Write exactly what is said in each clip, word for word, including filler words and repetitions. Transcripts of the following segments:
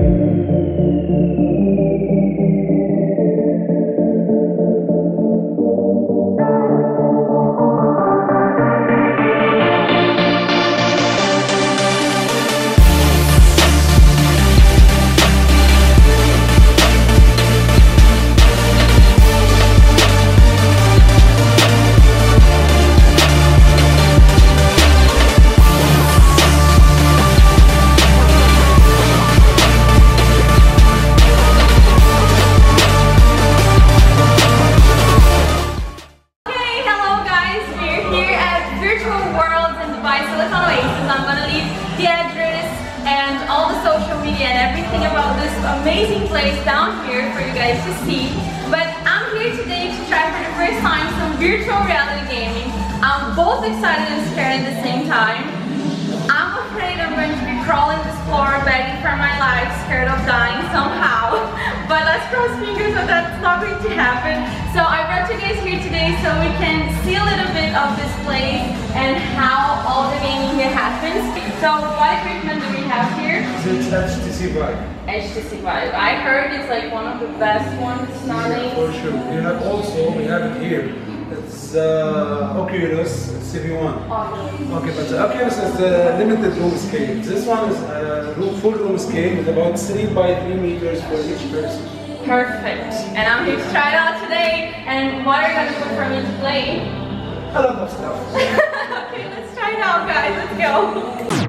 I'm gonna leave the address and all the social media and everything about this amazing place down here for you guys to see. But I'm here today to try for the first time some virtual reality gaming. I'm both excited and scared at the same time. I'm afraid I'm going to be crawling this floor, begging for my life, scared of dying somehow. But let's cross fingers that that's not going to happen. So I brought you guys here today so we can see a little bit of this place and how all the gaming here happens. So what equipment do we have here? It's H T C Vive. H T C Vive. I heard it's like one of the best ones nowadays. Yeah, for sure. We have also, we have it here. It's uh, Oasis C V one. Oh, okay, but the Oasis is the limited room scale. This one is uh, room, full room scale with about three by three meters for each person. Perfect. And I'm here to try it out today. And what are you going to do for me to play? A lot of stuff. Okay, let's try it out, guys. Let's go.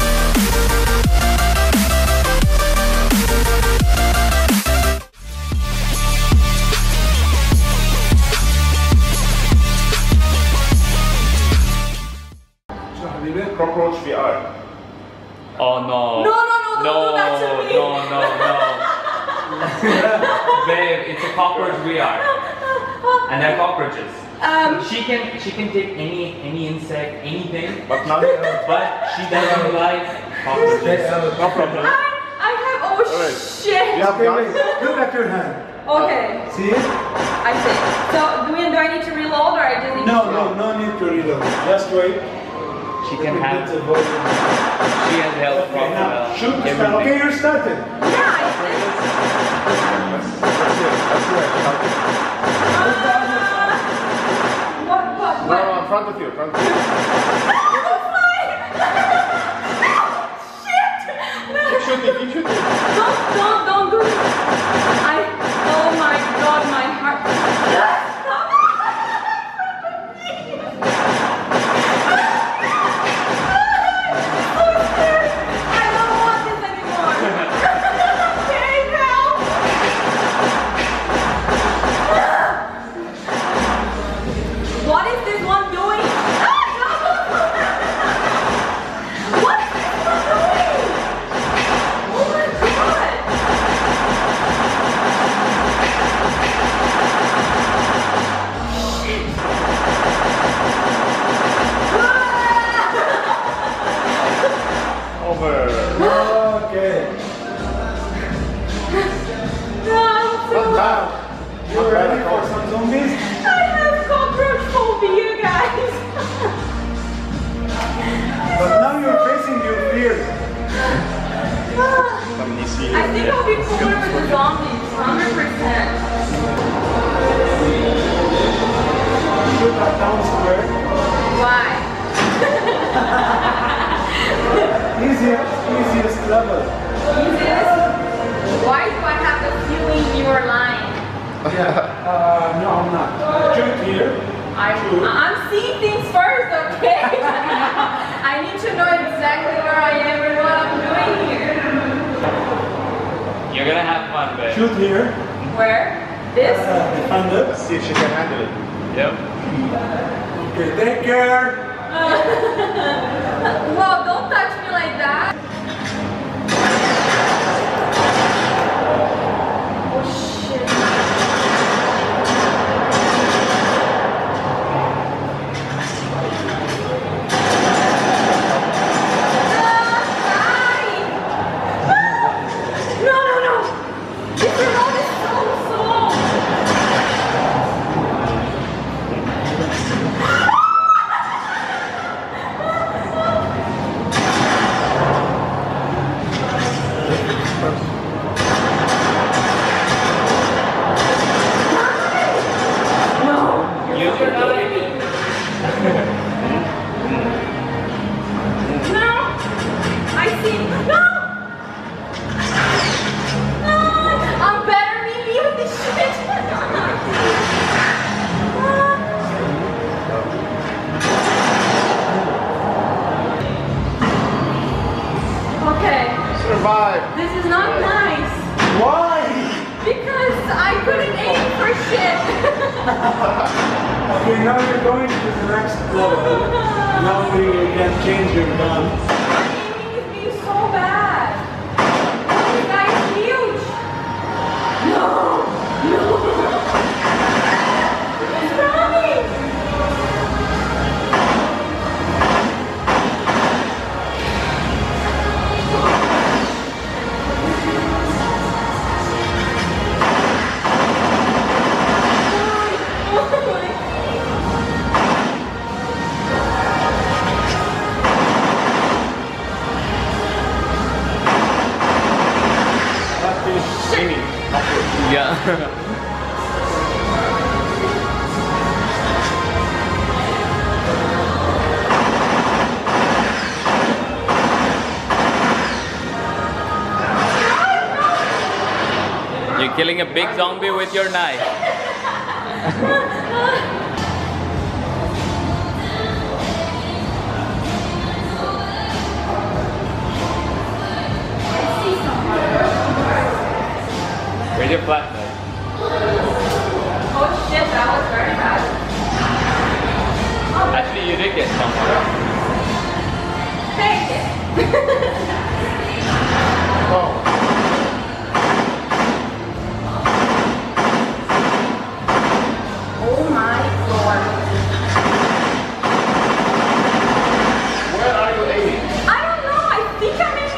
Cockroach V R. Oh no. No, no, no, no, don't do that to me. no, no, no. Babe, it's a cockroach V R. And they're cockroaches. Um, she can she can take any any insect, anything, But not but she doesn't like cockroaches. no problem. I, I have, oh Alright. shit. You have Okay, wait. guns? Look at your hand. Okay, See it? I see. So do, we, do I need to reload or I just need No, to no, no need to reload. Just wait. She can have. The volume. She has health Okay, problem. now, uh, shoot the everything. start. Okay, you're started. Yeah, I see. That's, that's it. That's it. Uh, what, what, No, what? no, in front of you. In front of you. Keep shooting. Keep shooting. Don't, don't, don't do it. I, oh my god, my heart. I don't want this anymore. Okay, help. What is this one doing? Ah, no. What is this one doing? Oh my god! Shit! Over. Okay. No, I'm so Not bad. You ready for some zombies? I have cockroach phobia, guys. But now you're facing your fear. I think I'll be cooler with the zombies, one hundred percent. Shoot that down square. Why? Easiest, easiest level. Easiest? Why do I have the feeling you are lying? Yeah. Uh, no, I'm not. Shoot here. I, I'm seeing things first, okay? I need to know exactly where I am and what I'm doing here. You're gonna have fun, babe. Shoot here. Where? This? Uh, defend it. Let's see if she can handle it. Yep. Okay, take care. Whoa, don't touch me like that. Oh shit. No, no, no! This remote is so slow! Vive. This is not nice. Why? Because I couldn't aim for shit. Okay, now you're going to the next level. Now you can change your gun. My aiming is being so bad. This guy is huge. No, no. It's running. Yeah. You're killing a big zombie with your knife. Where's your flashlight? Oh shit, that was very bad. Actually, you did get somewhere. Take it. Oh. Oh my god. Where are you aiming? I don't know, I think I'm in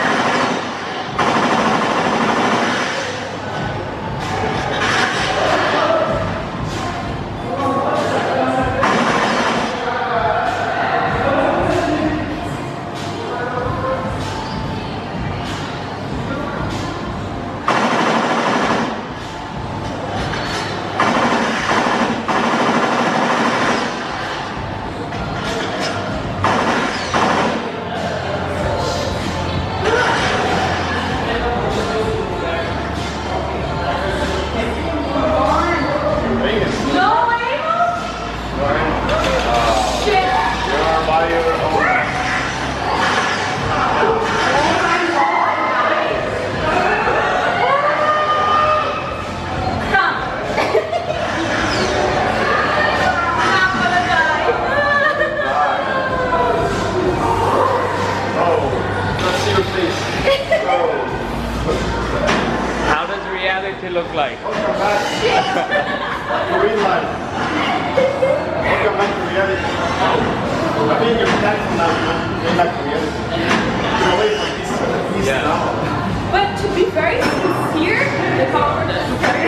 reality look like? Welcome back to real life. Welcome back to reality. I think you're starting now, going back to reality. You're away from this, uh, this Yeah. now. But to be very sincere, the cockroach is very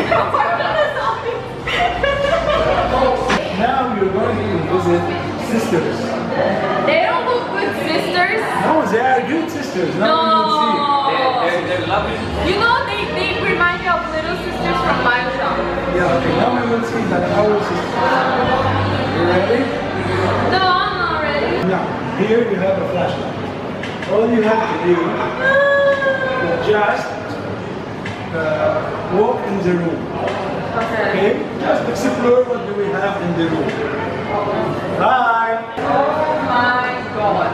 Now you're going to visit sisters. They don't look good, sisters. No, they are good sisters. Now No. you will see. They're, they're, they're lovely. You know, they, they remind me of little sisters from my town. Yeah, okay, now we will see that our sisters. You ready? No, I'm not ready. Now, here you have a flashlight. All you have to do is just uh, walk in the room. Okay. Okay? Just explore what do we have in the room. Bye! Oh my god.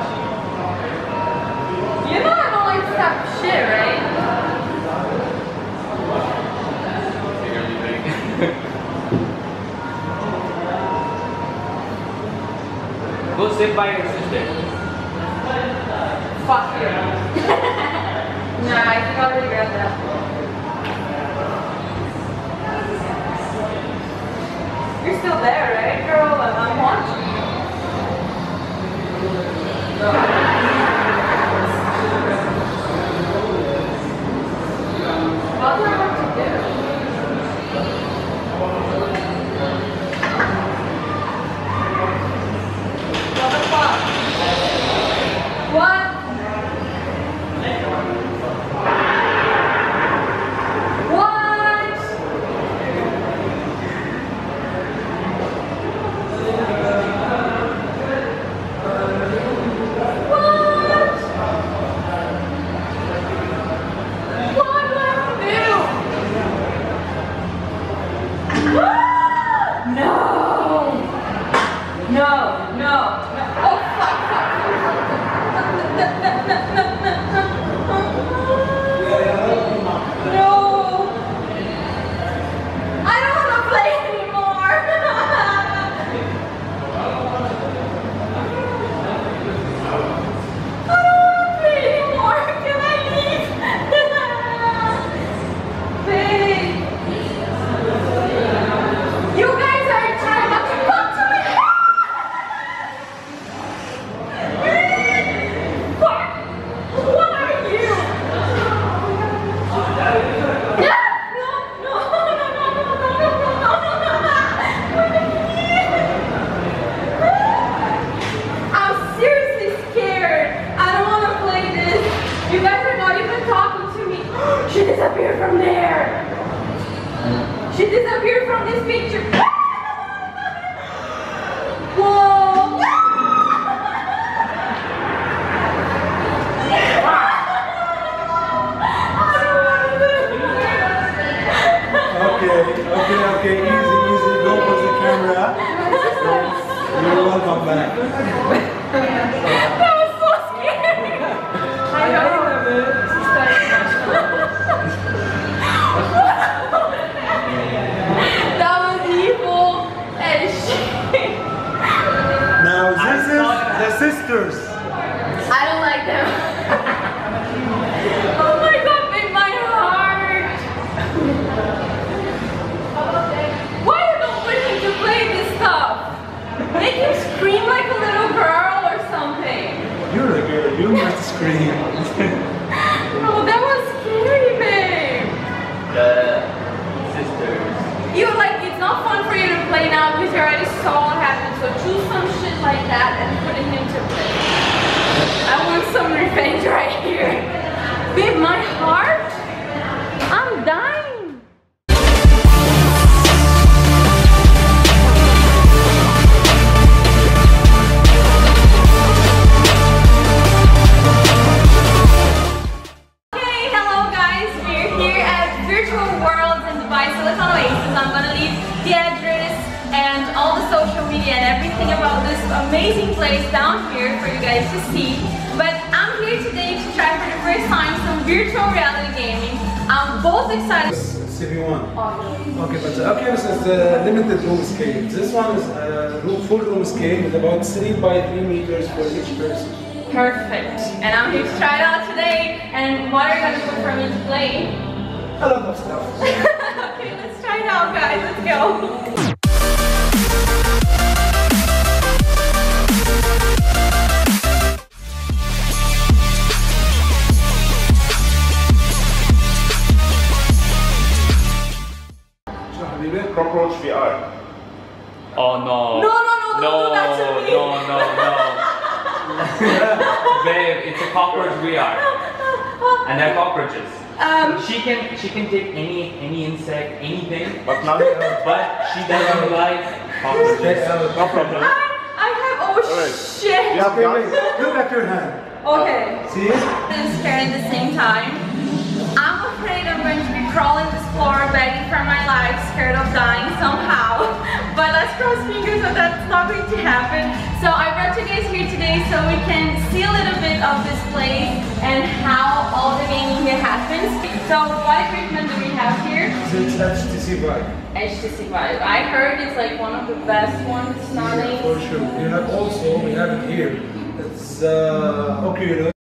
You know I don't like to tap shit, right? Go sit by your sister. Fuck you. Nah, I think I'll regret that. You're still there, right, girl? I'm, I'm watching. What do I have to do? What the fuck? What? disappeared from there. She disappeared from this picture. Whoa. Okay, okay, okay, easy, easy, go for the camera. You're welcome back. That was so scary. I know. That was evil as shit. Now this is the sisters. I don't like them. Oh my god, made my heart. Why you don't want him to play this stuff? Make him scream like a little girl or something. You're a girl, you must scream. Oh, that was scary, babe. The sisters. You like, it's not fun for you to play now because you already saw what happened. So choose some shit like that and put him to play. I want some revenge right here. Babe, my heart? I'm dying. Okay, hello guys. We're here at Virtual Worlds in Dubai, Silicon Oasis. I'm gonna leave the address and all the social media and everything about this amazing place down here for you guys to see. But I'm here today to try for the first time some virtual reality gaming. I'm both excited. C V one. Okay, but the Oculus is the limited room scale. This one is a room, full room scale with about three by three meters for each person. Perfect. And I'm here to try it out today. And what are you gonna do for me to play? A lot of stuff. Okay, let's try it out, guys. Let's go. Cockroach V R. Oh no. No, no, no, don't no, do that to me. no, no, no. Babe, it's a cockroach V R. And they're cockroaches. Um, She can she can take any any insect, anything, But not but she doesn't like cockroaches. no problem. I, I have, oh Alright. shit. You have Okay, guns? wait, look at your hand. Okay. See it? And scared at the same time. I'm afraid I'm going to be crawling this floor, begging for my life, scared of dying somehow. But let's cross fingers that that's not going to happen. So I brought you guys here today so we can see a little bit of this place and how all the gaming here happens. So what equipment do we have here? So it's H T C Vive. H T C Vive. I heard it's like one of the best ones nowadays. For sure. We have also, we have it here. It's uh, Oculus.